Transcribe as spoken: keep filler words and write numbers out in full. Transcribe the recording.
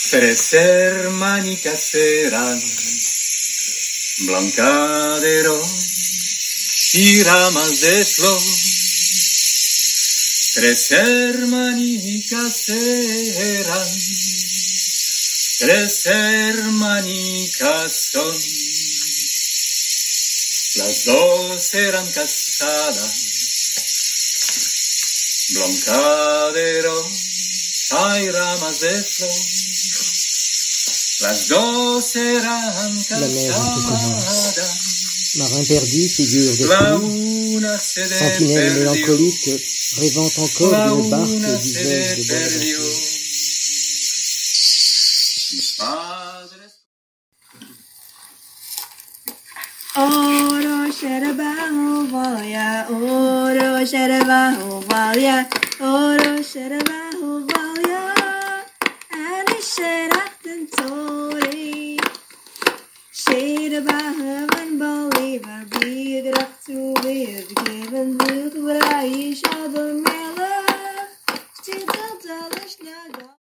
Tres hermanicas eran, blanca de ros y ramas de flor. Tres hermanicas eran, tres hermanicas son. Las dos eran casadas, blanca de rosa y ramas de flor. Las dos eran casadas. Marin perdu, figure de pluie, sentinelle mélancolique, rêvant encore d'une barque d'usage de bonaventure. Oro sherabaho valya, oro sherabaho valya, oro sherabaho valya, ani sheratan tori. Sherabaho and believer, be it up to live, given with what I